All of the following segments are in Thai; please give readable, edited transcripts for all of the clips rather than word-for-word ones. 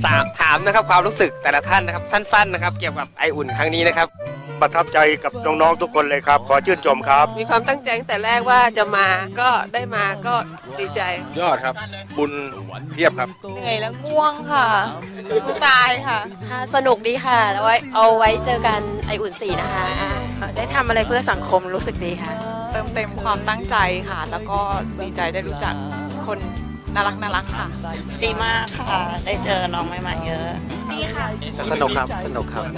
ถามนะครับความรู้สึกแต่ละท่านนะครับสั้นๆนะครับเกี่ยวกับไออุ่นครั้งนี้นะครับประทับใจกับน้องๆทุกคนเลยครับขอชื่นชมครับมีความตั้งใจตั้งแต่แรกว่าจะมาก็ได้มาก็ดีใจยอดครับบุญเพียบครับเหนื่อยแล้วง่วงค่ะสู้ตายค่ะสนุกดีค่ะแล้วเอาไว้เจอกันไออุ่น4นะคะได้ทำอะไรเพื่อสังคมรู้สึกดีค่ะเติมเต็มความตั้งใจค่ะแล้วก็ดีใจได้รู้จักคนน่ารักค่ะดีมากค่ะได้เจอน้องใหม่ๆเยอะดีค่ะสนุกครับสนุกครับ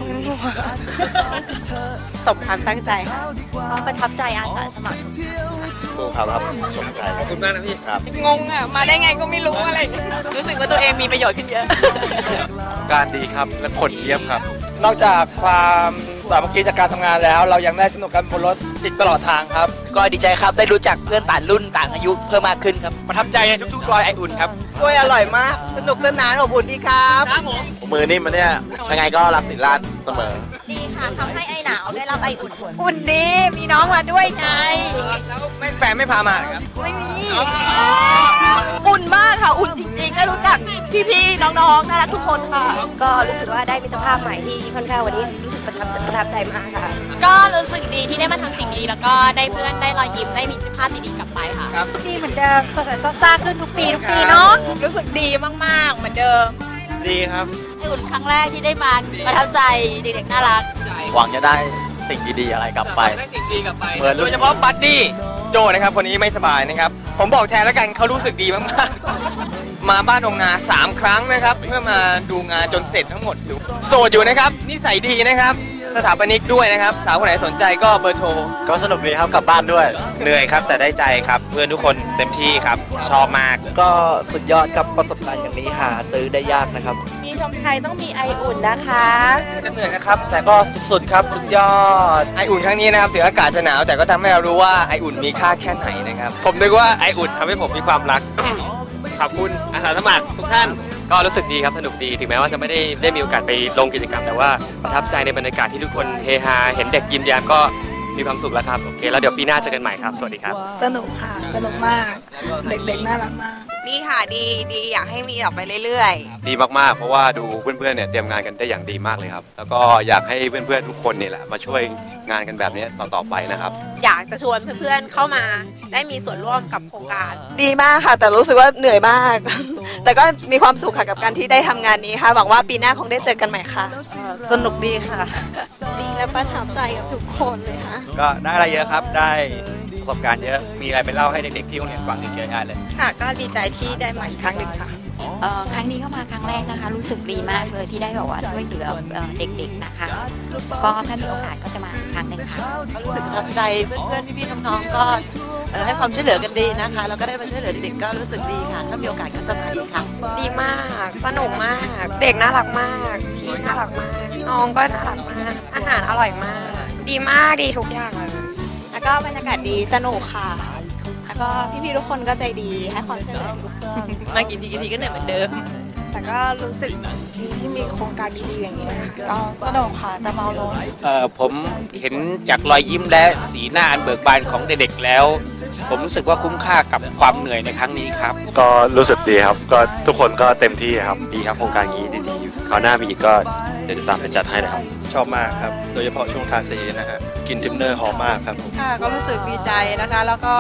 สมความตั้งใจค่ะก็ประทับใจอาสาสมัครสู้ครับสมใจขอบคุณมากนะพี่ครับงงอ่ะมาได้ไงก็ไม่รู้อะไรรู้สึกว่าตัวเองมีประโยชน์ขึ้นเยอะการดีครับและคนเพียบครับนอกจากความสามัคคีจากการทำงานแล้วเรายังได้สนุกกันบนรถติดตลอดทางครับก็ดีใจครับได้รู้จักเพื่อนต่างรุ่นต่างอายุเพิ่มมากขึ้นครับประทับใจในทุกๆรอยไออุ่นครับกล้วยอร่อยมากสนุกสนานอบอุ่นดีครับมือนี่มันเนี่ยยังไงก็รักศิลาเสมอดีค่ะทำให้ไอหนาวได้รับไออุ่นอุ่นดีมีน้องมาด้วยไงแล้วแฟนไม่พามาครับไม่มีอุ่นมากค่ะอุ่นจริงๆได้รู้จักพี่ๆน้องๆน่ารักทุกคนค่ะก็รู้สึกว่าได้มิตรภาพใหม่ที่ค่อนข้างวันนี้รู้สึกประทับใจมากค่ะก็รู้สึกดีที่ได้มาทำสิ่งดีแล้วก็ได้เพื่อนได้รอยยิ้มได้มีภาพดีๆกลับไปค่ะดีเหมือนเดิมสดใสซ่าขึ้นทุกปีเนาะรู้สึกดีมากๆเหมือนเดิมดีครับไออุ่นครั้งแรกที่ได้มาประทับใจเด็กๆน่ารักหวังจะได้สิ่งดีๆอะไรกลับไปได้สิ่งดีกลับไปโดยเฉพาะบัดดี้โจนะครับคนนี้ไม่สบายนะครับผมบอกแทนแล้วกันเขารู้สึกดีมากๆมาบ้านองนา3 ครั้งนะครับเพื่อมาดูงานจนเสร็จทั้งหมดอยู่โสดอยู่นะครับนิสัยดีนะครับสถาปนิกด้วยนะครับสาวคนไหนสนใจก็เบอร์โทรก็สนุกดีครับกลับบ้านด้วยเหนื่อยครับแต่ได้ใจครับเพื่อนทุกคนเต็มที่ครับชอบมากก็สุดยอดกับประสบการณ์อย่างนี้หาซื้อได้ยากนะครับมีชมไทยต้องมีไออุ่นนะคะจะเหนื่อยนะครับแต่ก็สุดๆครับสุดยอดไออุ่นครั้งนี้นะครับถึงอากาศจะหนาวแต่ก็ทำให้เรารู้ว่าไออุ่นมีค่าแค่ไหนนะครับผมนึกว่าไออุ่นทำให้ผมมีความรัก ขอบคุณอาสาสมัครทุกท่านก็รู้สึกดีครับสนุกดีถึงแม้ว่าจะไม่ได้มีโอกาสไปลงกิจกรรมแต่ว่าประทับใจในบรรยากาศที่ทุกคนเฮฮาเห็นเด็กยิ้มแย้มก็มีความสุขแล้วครับโอเคแล้วเดี๋ยวปีหน้าเจอกันใหม่ครับสวัสดีครับสนุกค่ะสนุกมากเด็กๆน่ารักมากดีค่ะดีอยากให้มีออกไปเรื่อยๆดีมากๆเพราะว่าดูเพื่อนๆเนี่ยเตรียมงานกันได้อย่างดีมากเลยครับแล้วก็อยากให้เพื่อนๆทุกคนนี่แหละมาช่วยงานกันแบบนี้ต่อไปนะครับอยากจะชวนเพื่อนๆเข้ามาได้มีส่วนร่วมกับโครงการดีมากค่ะแต่รู้สึกว่าเหนื่อยมากแต่ก็มีความสุขค่ะกับการที่ได้ทำงานนี้ค่ะหวังว่าปีหน้าคงได้เจอกันใหม่ค่ะสนุกดีค่ะดีและประทับใจกับทุกคนเลยค่ะก็ได้อะไรเยอะครับได้ประสบการณ์เยอะมีอะไรไปเล่าให้เด็กๆที่โรงเรียนฟังอีกเยอะแยะเลยค่ะก็ดีใจที่ได้มาอีกครั้งหนึ่งค่ะครั้งนี้เข้ามาครั้งแรกนะคะรู้สึกดีมากเลยที่ได้แบบว่าช่วยเหลือเด็กๆนะคะก็ถ้ามีโอกาสก็จะมาอีกครั้งหนึ่งค่ะก็รู้สึกประทับใจเพื่อนๆพี่ๆน้องๆก็ให้ความช่วยเหลือกันดีนะคะแล้วก็ได้มาช่วยเหลือเด็กๆก็รู้สึกดีค่ะถ้ามีโอกาสก็จะมาอีกค่ะดีมากสนุกมากเด็กน่ารักมากพี่น่ารักมากน้องก็น่ารักมากอาหารอร่อยมากดีมากดีทุกอย่างเลยแล้วก็บรรยากาศดีสนุกค่ะแล้วก็พี่ๆทุกคนก็ใจดีให้ความช่วยเหลือมากินทีก็เหนื่อยเหมือนเดิมแต่ก็รู้สึกดีที่มีโครงการดีๆอย่างนี้นะคะก็สนุกค่ะแต่เมาลงผมเห็นจากรอยยิ้มและสีหน้าอันเบิกบานของเด็กๆแล้วผมรู้สึกว่าคุ้มค่ากับความเหนื่อยในครั้งนี้ครับก็รู้สึกดีครับก็ทุกคนก็เต็มที่ครับดีครับโครงการนี้ดีๆคราวหน้ามีอีกก็เดี๋ยวจะตามไปจัดให้นะครับชอบมากครับโดยเฉพาะช่วงทานเซนะฮะกินทิมเนอร์หอมมากครับค่ะก็รู้สึกดีใจนะคะแล้วก็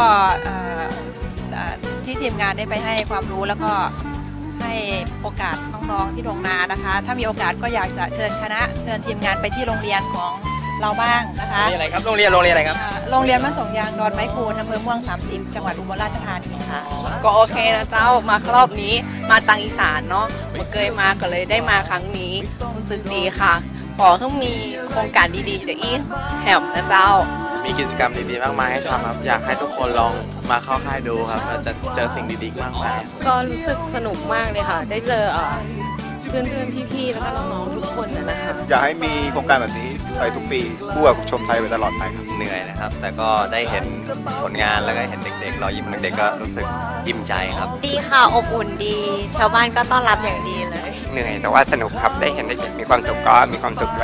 ที่ทีมงานได้ไปให้ความรู้แล้วก็ให้โอกาสน้องๆที่โรงนานะคะถ้ามีโอกาสก็อยากจะเชิญคณะเชิญทีมงานไปที่โรงเรียนของเราบ้างนะคะโรงเรียนอะไรครับโรงเรียนอะไรครับโรงเรียนบ้านสงยางดอนไม้คูนอำเภอม่วง30จังหวัดอุบลราชธานีค่ะก็โอเคนะเจ้ามารอบนี้มาตังอีสานเนาะมาเคยมาก็เลยได้มาครั้งนี้รู้สึกดีค่ะขอให้มีโครงการดีๆจะอีแหมนะเจ้ามีกิจกรรมดีๆมากมายให้ทำครับอยากให้ทุกคนลองมาเข้าค่ายดูครับจะเจอสิ่งดีๆมากมายก็รู้สึกสนุกมากเลยค่ะได้เจอเพื่อนๆพี่ๆแล้วก็น้องๆทุกคนนะคะอยากให้มีโครงการแบบนี้ไปทุกปีคู่กับชมไทยไปตลอดไปครับเหนื่อยนะครับแต่ก็ได้เห็นผลงานแล้วก็เห็นเด็กๆรอยยิ้มของเด็กๆก็รู้สึกอิ่มใจครับดีค่ะอบอุ่นดีชาวบ้านก็ต้อนรับอย่างดีเลยเหนื่อยแต่ว่าสนุกครับได้เห็นเด็กๆมีความสุขก็มีความสุขด้วยครับ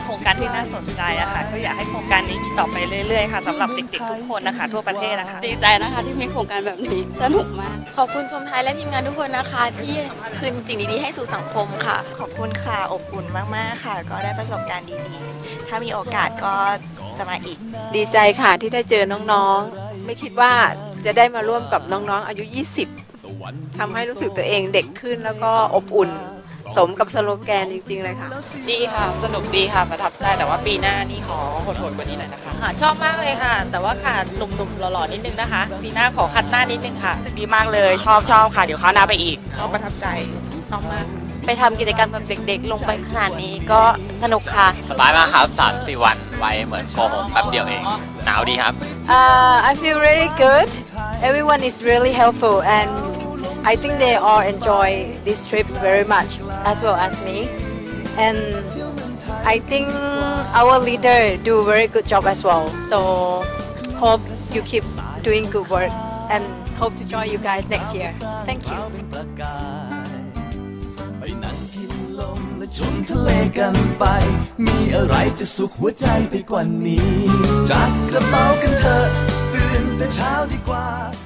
โครงการที่น่าสนใจอะค่ะก็อยากให้โครงการนี้มีต่อไปเรื่อยๆค่ะสำหรับเด็กๆทุกคนนะคะทั่วประเทศนะคะดีใจนะคะที่มีโครงการแบบนี้สนุกมากขอบคุณชมไทยและทีมงานทุกคนนะคะที่คืนสิ่งดีๆให้สู่สังคมค่ะขอบคุณค่ะอบอุ่นมากๆค่ะ ก็ได้ประสบการณ์ดีๆถ้ามีโอกาสก็จะมาอีกดีใจค่ะที่ได้เจอน้องๆ ไม่คิดว่าจะได้มาร่วมกับน้องๆอายุ 20ทำให้รู้สึกตัวเองเด็กขึ้นแล้วก็อบอุ่นสมกับสโลแกนจริงๆเลยค่ะดีค่ะสนุกดีค่ะประทับใจแต่ว่าปีหน้านี่ขอโหดๆกว่านี้หน่อยนะคะชอบมากเลยค่ะ แต่ว่าขาดหนุ่มๆหล่อๆนิดนึงนะคะปีหน้าขอคัดหน้านิดนึงค่ะดีมากเลยชอบค่ะเดี๋ยวคราวหน้าไปอีกชอบประทับใจชอบมากไปทำกิจกรรมแบบเด็กๆ ลงไปขนาดนี้ก็สนุกค่ะสบายมากครับ 3-4 วันไวเหมือนโกหกแป๊บเดียวเองหนาวดีครับ I feel really good. Everyone is really helpful, and I think they all enjoy this trip very much, as well as me. And I think our leader do very good job as well. So hope you keep doing good work, and hope to join you guys next year. Thank you. ชมทะเลกันไปมีอะไรจะสุขหัวใจไปกว่านี้จัดกระเป๋ากันเถอะตื่นแต่เช้าดีกว่า